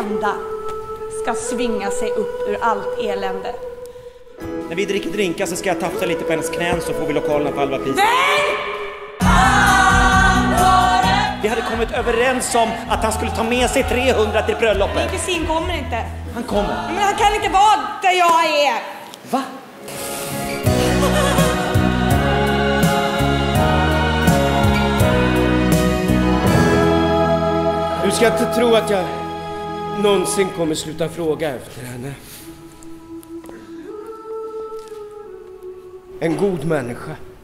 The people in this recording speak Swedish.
enda ska svinga sig upp ur allt elände. När vi dricker drinkar så ska jag tafsa lite på hennes knän så får vi lokalerna på halva pris. Vi hade kommit överens om att han skulle ta med sig 300 till bröllopet. Min kusin kommer inte. Han kommer. Men han kan inte vara där jag är. Va? Du ska inte tro att jag någonsin kommer sluta fråga efter henne. En god människa.